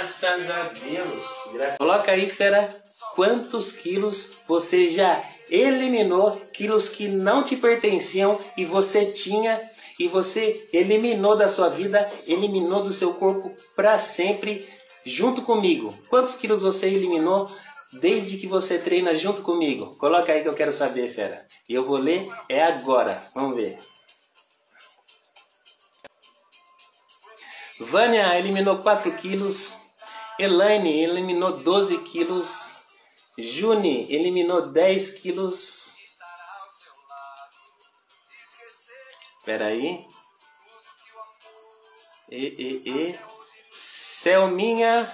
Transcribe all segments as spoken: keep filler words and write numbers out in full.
Graças a Deus. Graças... Coloca aí, fera, quantos quilos você já eliminou, quilos que não te pertenciam e você tinha, e você eliminou da sua vida, eliminou do seu corpo para sempre, junto comigo. Quantos quilos você eliminou desde que você treina junto comigo? Coloca aí que eu quero saber, fera. E eu vou ler, é agora. Vamos ver. Vânia eliminou quatro quilos. Elaine eliminou doze quilos. Juni eliminou dez quilos. Espera aí. E, e, e. Selminha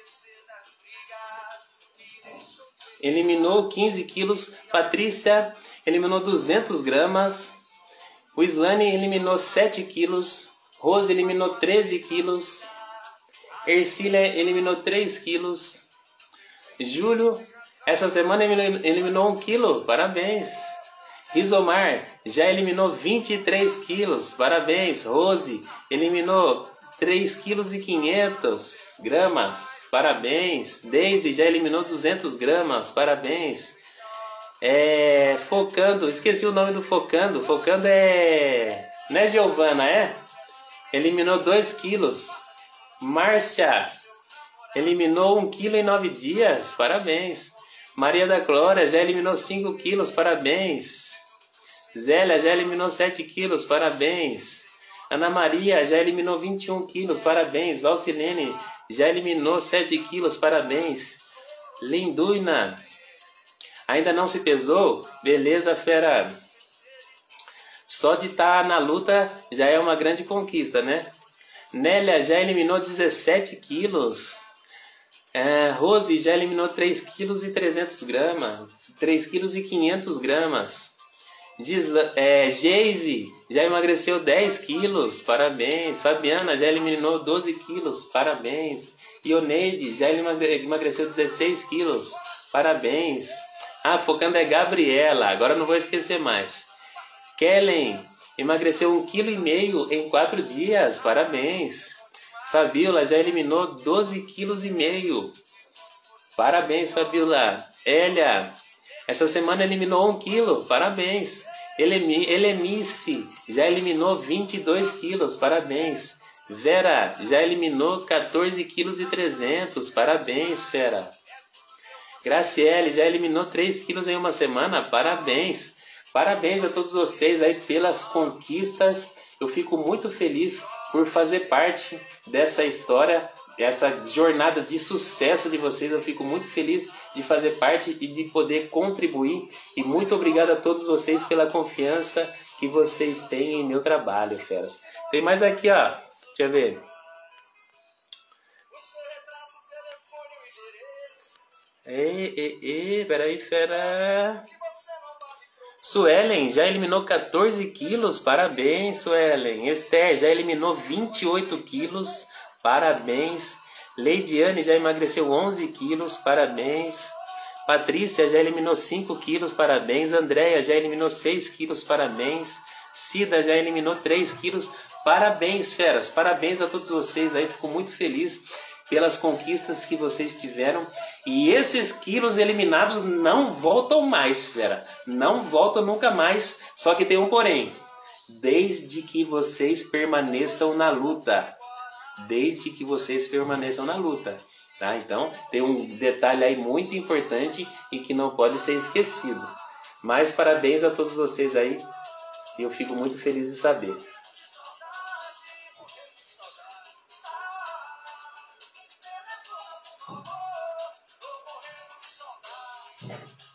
eliminou quinze quilos. Patrícia eliminou duzentos gramas. O Islane eliminou sete quilos. Rose eliminou treze quilos. Ercília eliminou três quilos. Júlio, essa semana eliminou um quilo. Parabéns. Rizomar já eliminou vinte e três quilos. Parabéns. Rose eliminou três quilos e quinhentos gramas. Parabéns. Daisy já eliminou duzentos gramas. Parabéns. É, Focando, esqueci o nome do Focando. Focando é... Né, Giovana, é? Eliminou dois quilos. Márcia eliminou um quilo em nove dias. Parabéns. Maria da Glória já eliminou cinco quilos. Parabéns. Zélia já eliminou sete quilos. Parabéns. Ana Maria já eliminou vinte e um quilos. Parabéns. Valcilene já eliminou sete quilos. Parabéns. Linduina ainda não se pesou? Beleza, fera. Só de estar na luta já é uma grande conquista, né? Nélia já eliminou dezessete quilos. É, Rose já eliminou três quilos e trezentos gramas. três quilos e quinhentos gramas. Gisla, é, Geise já emagreceu dez quilos. Parabéns. Fabiana já eliminou doze quilos. Parabéns. Ioneide já emagreceu dezesseis quilos. Parabéns. Ah, Focando é Gabriela. Agora não vou esquecer mais. Kellen emagreceu um quilo e meio em quatro dias. Parabéns. Fabiola já eliminou doze quilos e meio. Parabéns, Fabiola. Elia, essa semana eliminou um quilo. Parabéns. Elemi, Elemice já eliminou vinte e dois quilos. Parabéns. Vera já eliminou quatorze quilos e trezentos. Parabéns, fera. Graciele já eliminou três quilos em uma semana. Parabéns. Parabéns a todos vocês aí pelas conquistas. Eu fico muito feliz por fazer parte dessa história, dessa jornada de sucesso de vocês. Eu fico muito feliz de fazer parte e de poder contribuir. E muito obrigado a todos vocês pela confiança que vocês têm em meu trabalho, feras. Tem mais aqui, ó. Deixa eu ver. Ei, ei, ei, peraí, fera. Suelen já eliminou quatorze quilos. Parabéns, Suelen. Esther já eliminou vinte e oito quilos. Parabéns. Leidiane já emagreceu onze quilos. Parabéns. Patrícia já eliminou cinco quilos. Parabéns. Andréia já eliminou seis quilos. Parabéns. Cida já eliminou três quilos. Parabéns, feras. Parabéns a todos vocês aí. Fico muito feliz pelas conquistas que vocês tiveram. E esses quilos eliminados não voltam mais, fera. Não voltam nunca mais. Só que tem um porém. Desde que vocês permaneçam na luta. Desde que vocês permaneçam na luta. Tá? Então, tem um detalhe aí muito importante e que não pode ser esquecido. Mas parabéns a todos vocês aí. E eu fico muito feliz de saber. Yeah.